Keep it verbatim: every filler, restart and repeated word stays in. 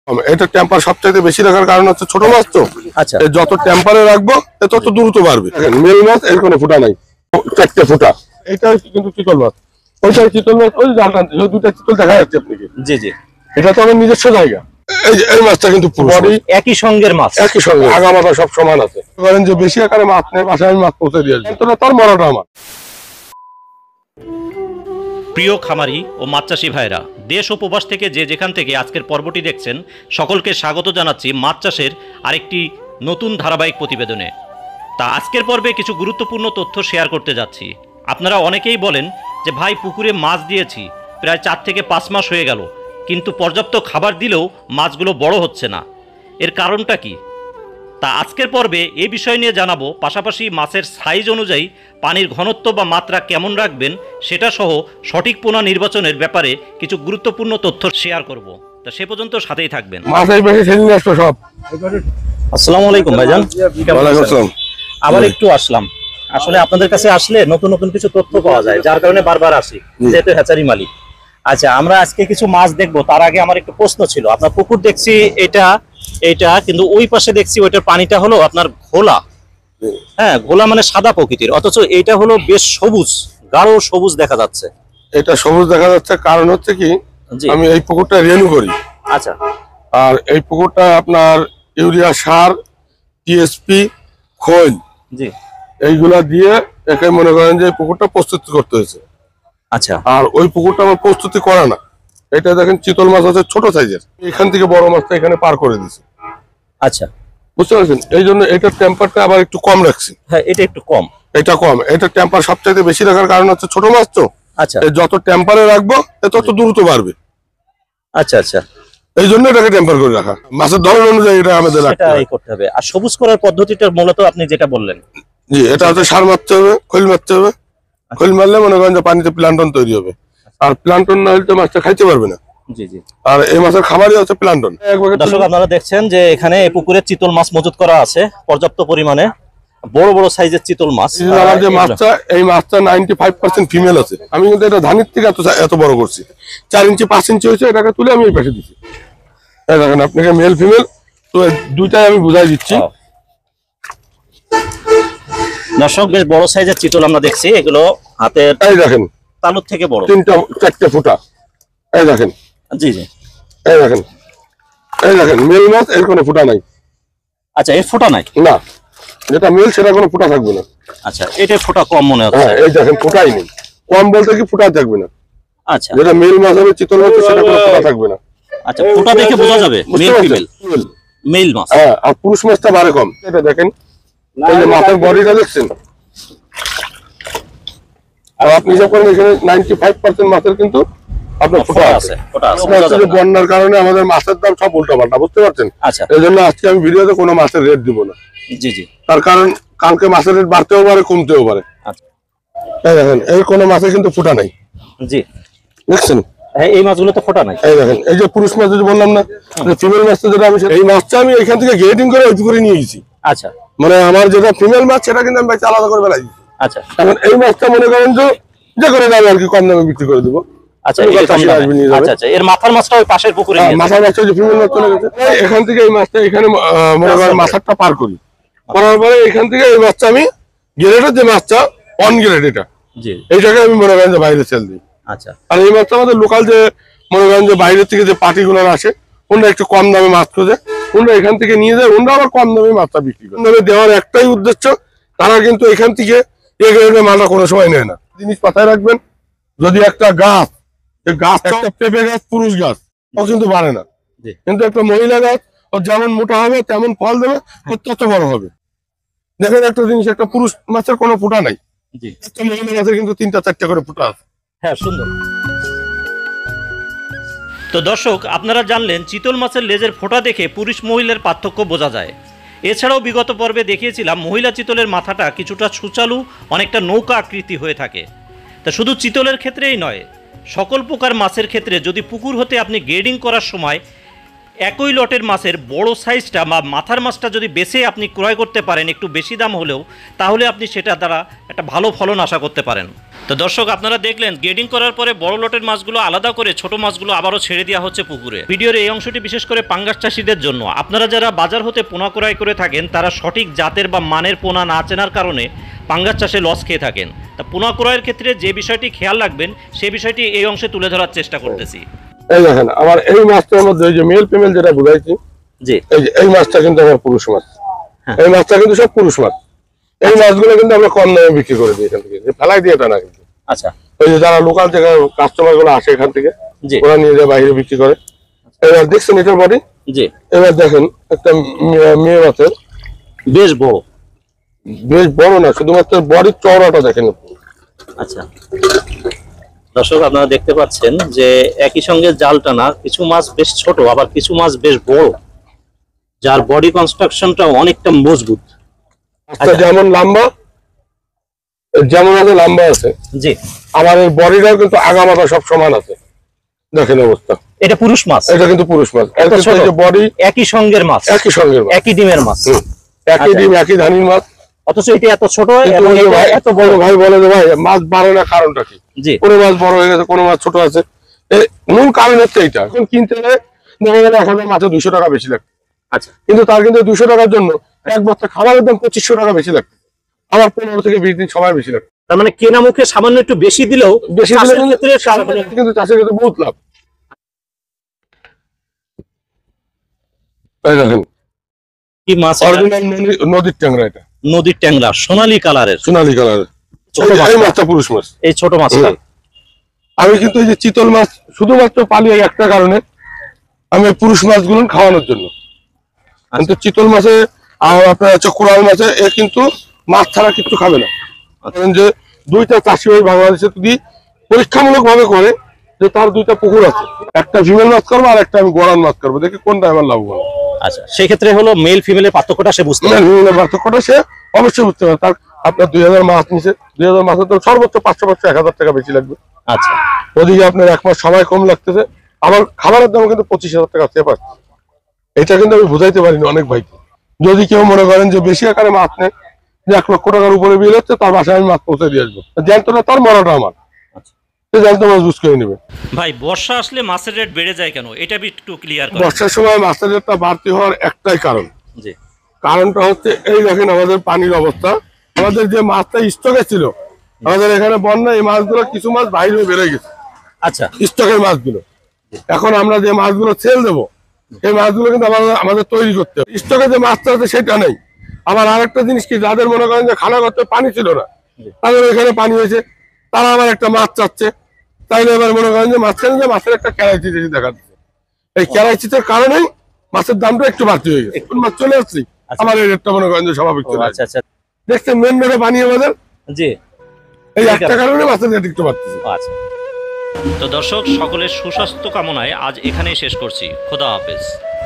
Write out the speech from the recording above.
এটা টেম্পার সবচেয়ে বেশি রাখার কারণ হচ্ছে ছোট মাছ তো। আচ্ছা, যত টেম্পারে রাখবো তত দ্রুত বাড়বে। মেল মাছ এর কোনো ফুটা নাই, চারটে ফুটা। এটা কিন্তু চিতল মাছ, ওইটা চিতল মাছ, ওই জানলাম দুটা চিতল দেখা যাচ্ছে আপনাকে। জি জি, এটা তো আমার নিজস্ব জায়গা। এই যে এই মাছটা কিন্তু পুরো একই সঙ্গের মাছ, একই সঙ্গে আগা মাথা সব সমান আছে। ধরেন যে বেশি আকারে মাছ নেই, বাসায় আমি মাছ পৌঁছে দিয়ে আসবো, তার মরাটা আমার। প্রিয় খামারি ও মাছ চাষি ভাইরা, দেশ ও প্রবাস থেকে যে যেখান থেকে আজকের পর্বটি দেখছেন, সকলকে স্বাগত জানাচ্ছি মাছ চাষের আরেকটি নতুন ধারাবাহিক প্রতিবেদনে। তা আজকের পর্বে কিছু গুরুত্বপূর্ণ তথ্য শেয়ার করতে যাচ্ছি। আপনারা অনেকেই বলেন যে ভাই, পুকুরে মাছ দিয়েছি প্রায় চার থেকে পাঁচ মাস হয়ে গেল, কিন্তু পর্যাপ্ত খাবার দিলেও মাছগুলো বড় হচ্ছে না, এর কারণটা কি? তা আজকের পর্বে এই বিষয় নিয়ে জানাবো, পাশাপাশি মাছের সাইজ অনুযায়ী পানির ঘনত্ব বা মাত্রা কেমন রাখবেন সেটা সহ সঠিক পোনা নির্বাচনের ব্যাপারে কিছু গুরুত্বপূর্ণ তথ্য শেয়ার করব। তা সে পর্যন্ত সাথেই থাকবেন। সব আসসালামু আলাইকুম ভাইজান, আবার একটু আসলাম। আসলে আপনাদের কাছে আসলে নতুন নতুন কিছু তথ্য পাওয়া যায়, যার কারণে বারবার আসি, যেহেতু হ্যাচারি মালিক। আচ্ছা, আমরা আজকে কিছু মাছ দেখবো, তার আগে আমার একটু প্রশ্ন ছিল। আপনার পুকুর দেখছি এটা এটা কিন্তু ওই পাশে দেখছি ওইটার পানিটা হলো আপনার ঘোলা, হ্যাঁ ঘোলা মানে সাদা প্রকৃতির, অথচ এইটা হলো বেশ সবুজ, গাঢ় সবুজ দেখা যাচ্ছে। এটা সবুজ দেখা যাচ্ছে কারণ হচ্ছে কি, আমি এই পুকুরটা রেনু করি। আচ্ছা, আর এই পুকুরটা আপনার ইউরিয়া সার, টিএসপি, খৈল, জি এইগুলা দিয়ে একে মনে করেন যে পুকুরটা প্রস্তুতি করতে হয়েছে। আচ্ছা, আর ওই পুকুরটা আমার প্রস্তুতি করা না। এটা দেখেন চিতল মাছ আছে ছোট সাইজের, এখান থেকে বড় মাছটা এখানে পার করে দিছে। আচ্ছা, বুঝতে পারছেন? এই জন্য এটার টেম্পারটা আবার একটু কম রাখছি। হ্যাঁ, এটা একটু কম, এটা কম। এটা টেম্পার সবচাইতে বেশি রাখার কারণ হচ্ছে ছোট মাছ তো। আচ্ছা, যত টেম্পারে রাখবো তত দ্রুত বাড়বে। আচ্ছা আচ্ছা, এই জন্য এটাকে টেম্পার করে রাখা, মাছের ধরন অনুযায়ী এটা আমাদের করতে হবে। আর সবুজ করার পদ্ধতিটা মূলত আপনি যেটা বললেন, জি এটা হচ্ছে সার মারতে হবে, খৈল মারতে হবে। খৈল মারলে মনে করেন যে পানিতে প্লান্টন তৈরি হবে, আর প্লান্টন না হলে তো মাছটা খাইতে পারবে না। জি জি, আর এই মাছের খাবারই হচ্ছে প্লান্টন। দর্শক, আপনারা দেখছেন যে এখানে এই পুকুরে চিতল মাছ মজুত করা আছে পর্যাপ্ত পরিমাণে, বড় বড় সাইজের চিতল মাছ। আমার যে মাছটা, এই মাছটা নাইনটি ফাইভ পার্সেন্ট ফিমেল আছে। আমি কিন্তু এটা ধানের থেকে এত এত বড় করছি, চার ইঞ্চি পাঁচ ইঞ্চি হয়েছে, এটাকে তুলে আমি এই পাশে দিচ্ছি। দেখেন আপনাকে মেল ফিমেল তো দুইটাই আমি বুঝাই দিচ্ছি। দর্শক, বেশ বড় সাইজের চিতল আমরা দেখছি, এগুলো হাতের এই দেখেন তালুর থেকে বড়, তিনটা চারটে ফুটা। এই দেখেন, জি জি, এই দেখেন, এই দেখেন মেল মাছ এর কোনো ফুটা নাই। আচ্ছা, এর ফুটা নাই না, যেটা মেল সেটা কোনো ফুটা থাকবে না। আচ্ছা, এটা ফুটা কম মনে হচ্ছে। হ্যাঁ, এই দেখেন ফুটাই নেই। কম বলতে কি ফুটা থাকবে না। আচ্ছা, যেটা মেল মাছ হবে চিতল মাছ সেটা কোনো ফুটা থাকবে না। আচ্ছা, ফুটা দেখে বোঝা যাবে মেল ফিমেল, মেল মাছ। হ্যাঁ, আর পুরুষ মাছটা বাড়ে কম। এটা দেখেন, এই যে মাছের বডিটা দেখছেন, আর আপনি যখন এখানে নাইনটি ফাইভ পার্সেন্ট মাছের কিন্তু আপনার ফুটা আছে। বন্যার কারণে আমাদের মাছের দাম সব উল্টা পাল্টা, বুঝতে পারছেন? আচ্ছা, এই জন্য আজকে আমি ভিডিওতে কোনো মাছের রেট দিব না। জি জি, তার কারণ কালকে মাছের রেট বাড়তেও পারে, কমতেও পারে। আচ্ছা, এই দেখেন এই কোনো মাছে কিন্তু ফুটা নাই। জি, দেখছেন এই মাছগুলো তো ফোটা নাই। এই দেখেন, এই যে পুরুষ মাছ যে বললাম না, ফিমেল মাছটা যেটা, আমি এই মাছটা আমি এখান থেকে গ্রেডিং করে ওই পুকুরে নিয়ে গেছি। আচ্ছা, মানে আমার যেটা ফিমেল মাছ সেটা কিন্তু আমি আলাদা করে বেলাই দিচ্ছি। আচ্ছা, এখন এই মাছটা মনে করেন যে যে করে দামে আর কি কম দামে বিক্রি করে দেবো। আচ্ছা, আচ্ছা, এর মাথার মাছটা ওই পাশের পুকুরে, মাথার মাছটা যে ফিমেল মাছ চলে গেছে, এখান থেকে এই মাছটা এখানে মনে করেন মাথারটা পার করি, করার পরে এখান থেকে এই মাছটা আমি গ্রেডের যে মাছটা অন গ্রেড, এটা এইটাকে আমি মনে করেন যে বাইরে সেল দিই। আচ্ছা, আর এই মাছটা আমাদের লোকাল যে মনে করেন যে বাইরের থেকে যে পার্টিগুলো আসে, ওনারা একটু কম দামে মাছ খোঁজে, ওনারা এখান থেকে নিয়ে যায়, ওনারা আবার কম দামে মাছটা বিক্রি করে। দামে দেওয়ার একটাই উদ্দেশ্য, তারা কিন্তু এখান থেকে এই গ্রেডের মালটা কোনো সময় নেয় না। জিনিস মাথায় রাখবেন, যদি একটা গাছ, গাছ একটা পেঁপে গাছ পুরুষ গাছ, ও কিন্তু বাড়ে না, কিন্তু একটা মহিলা গাছ ও যেমন মোটা হবে তেমন ফল দেবে, তত বড় হবে। দেখেন একটা জিনিস, একটা পুরুষ মাছের কোনো ফুটা নাই, একটা মহিলা মাছের কিন্তু তিনটা চারটা করে ফুটা আছে। হ্যাঁ, সুন্দর। তো দর্শক, আপনারা জানলেন চিতল মাছের লেজের ফোঁটা দেখে পুরুষ মহিলার পার্থক্য বোঝা যায়। এছাড়াও বিগত পর্বে দেখিয়েছিলাম মহিলা চিতলের মাথাটা কিছুটা সুচালু, অনেকটা নৌকা আকৃতি হয়ে থাকে। তা শুধু চিতলের ক্ষেত্রেই নয়, সকল প্রকার মাছের ক্ষেত্রে যদি পুকুর হতে আপনি গ্রেডিং করার সময় একই লটের মাছের বড় সাইজটা বা মাথার মাছটা যদি বেছে আপনি ক্রয় করতে পারেন একটু বেশি দাম হলেও, তাহলে আপনি সেটা দ্বারা একটা ভালো ফলন আশা করতে পারেন। তো দর্শক আপনারা দেখলেন গ্রেডিং করার পরে বড় লটের মাছগুলো আলাদা করে ছোট মাছগুলো আবারও ছেড়ে দেওয়া হচ্ছে পুকুরে। ভিডিওর এই অংশটি বিশেষ করে পাঙ্গাস চাষিদের জন্য। আপনারা যারা বাজার হতে পোনা ক্রয় করে থাকেন তারা সঠিক জাতের বা মানের পোনা না চেনার কারণে পাঙ্গাস চাষে লস খেয়ে থাকেন। তা পোনা ক্রয়ের ক্ষেত্রে যে বিষয়টি খেয়াল রাখবেন সেই বিষয়টি এই অংশে তুলে ধরার চেষ্টা করতেছি। এই দেখেন আমার এই মাছটার মধ্যে ওই যে মেল ফিমেল যেটা বুঝাইছি, জি এই যে এই মাছটা কিন্তু আমার পুরুষ মাছ। এই মাছটা কিন্তু সব পুরুষ মাছ। এই মাছগুলো কিন্তু আমরা কম দামে বিক্রি করে দিই এখান থেকে, ফেলাই দিয়ে এটা না কিন্তু। আচ্ছা, ওই যে যারা লোকাল থেকে কাস্টমার গুলো আসে এখান থেকে, ওরা নিয়ে যায় বাইরে বিক্রি করে। এবার দেখছেন এটার বডি, জি এবার দেখেন একটা মেয়ে মাছের বেশ বড়, বেশ বড় না, শুধুমাত্র বডির চওড়াটা দেখেন। আচ্ছা দর্শক আপনারা দেখতে পাচ্ছেন যে একই সঙ্গে জাল টানা কিছু মাছ বেশ ছোট, আবার কিছু মাছ বেশ বড়, যার বডি কনস্ট্রাকশনটা অনেকটা মজবুত। আচ্ছা, যেমন লম্বা যেমন আছে লম্বা আছে, জি আমার এই বডিটাও কিন্তু আগামাথা সব সমান আছে। দেখেন অবস্থা, এটা পুরুষ মাছ, এটা কিন্তু পুরুষ মাছ। বডি একই সঙ্গের মাছ, একই সঙ্গের মাছ, একই ডিমের মাছ, একই ডিম একই ধানির মাছ, অথচ এটা এত ছোট এবং এত বড়। ভাই বলে যে ভাই মাছ বাড়ে না, কারণটা কি? জি কোনো মাছ বড় হয়ে গেছে, কোনো মাছ ছোট আছে। মূল কারণ হচ্ছে এইটা। এখন কিনতে গেলে দেখা গেলে এক হাজার মাছে দুইশো টাকা বেশি লাগবে। আচ্ছা, কিন্তু তার কিন্তু দুইশো টাকার জন্য এক বস্তা খাবারের দাম পঁচিশশো টাকা বেশি লাগবে। আমার পনেরো থেকে বিশ দিন সময় বেশি লাগবে। তার মানে কেনা মুখে সামান্য একটু বেশি দিলেও বেশি দিলে চাষের ক্ষেত্রে কিন্তু চাষের ক্ষেত্রে বহুত লাভ। এই দেখেন কি মাছ, অরিজিনাল নদীর ট্যাংরা, এটা নদীর ট্যাংরা, সোনালী কালারের, সোনালী কালারের। ছোট মাছ, এই মাছটা পুরুষ মাছ। এই ছোট মাছটা আমি কিন্তু এই যে চিতল মাছ শুধুমাত্র পালি এই একটা কারণে, আমি পুরুষ মাছগুলো খাওয়ানোর জন্য। কিন্তু চিতল মাছে আর আপনার হচ্ছে কোরাল মাছে এ কিন্তু মাছ ছাড়া কিছু খাবে না। কারণ যে দুইটা চাষি ভাই বাংলাদেশে যদি পরীক্ষামূলক ভাবে করে যে তার দুইটা পুকুর আছে, একটা ফিমেল মাছ করবো আর একটা আমি গোরান মাছ করবো, দেখি কোনটা আমার লাভবান। আচ্ছা, সেই ক্ষেত্রে হলো মেল ফিমেলের পার্থক্যটা সে বুঝতে পারে, ফিমেলের পার্থক্যটা সে অবশ্যই বুঝতে পারে। তার আপনার দুই হাজার মাছ নিচে, দুই হাজার মাছের তো সর্বোচ্চ পাঁচশো পাঁচশো এক হাজার টাকা বেশি লাগবে। আচ্ছা, ওদিকে আপনার এক মাস সময় কম লাগতেছে, আমার খাবারের দাম কিন্তু পঁচিশ হাজার টাকা চেয়ে পাচ্ছে। এটা কিন্তু আমি বুঝাইতে পারিনি অনেক ভাইকে। যদি কেউ মনে করেন যে বেশি আকারে মাছ নেয়, যে এক লক্ষ টাকার উপরে বিল হচ্ছে, তার বাসায় আমি মাছ পৌঁছে দিয়ে আসবো, জ্যান্তটা তার মরাটা আমার, সে জ্যান্ত মাছ বুঝ করে নেবে। ভাই বর্ষা আসলে মাছের রেট বেড়ে যায় কেন, এটা একটু ক্লিয়ার করেন। বর্ষার সময় মাছের রেটটা বাড়তি হওয়ার একটাই কারণ, জি কারণটা হচ্ছে এই দেখেন আমাদের পানির অবস্থা। আমাদের যে মাছটা স্টকে ছিল, আমাদের এখানে বন্যা, এই মাছগুলো কিছু মাছ বাইরে বেড়ে গেছে। আচ্ছা, স্টকের মাছগুলো এখন আমরা যে মাছগুলো সেল দেবো, এই মাছগুলো কিন্তু আমাদের আমাদের তৈরি করতে হবে। স্টকে যে মাছটা আছে সেটা নেই। আবার আরেকটা জিনিস কি, যাদের মনে করেন যে খানা করতে পানি ছিল না, তাদের এখানে পানি হয়েছে, তারা আবার একটা মাছ চাচ্ছে, তাইলে এবার মনে করেন যে মাঝখানে যে মাছের একটা ক্যারাইচিস দেখা দিচ্ছে। এই ক্যারাইচিসের কারণেই মাছের দামটা একটু বাড়তি হয়ে গেছে। মাছ চলে আসছি, আমার এই রেটটা মনে করেন যে স্বাভাবিক চলে আসছে। আচ্ছা আচ্ছা, দেখছেন মেন মেরে পানি আমাদের, জি এই একটা কারণে মাছের রেট একটু বাড়তেছে। আচ্ছা, তো দর্শক সকলের সুস্বাস্থ্য কামনায় আজ এখানেই শেষ করছি। খোদা হাফেজ।